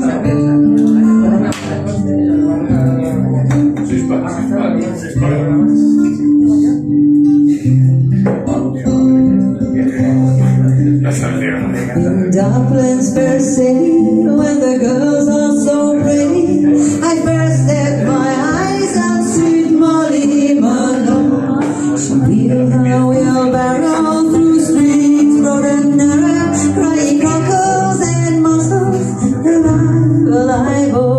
Dublin's first city, when the girls are so pretty, I first set my eyes on sweet Molly Malone. She wheeled her wheelbarrow through streets broad and narrow, crying cockles and mussels, alive, alive, oh.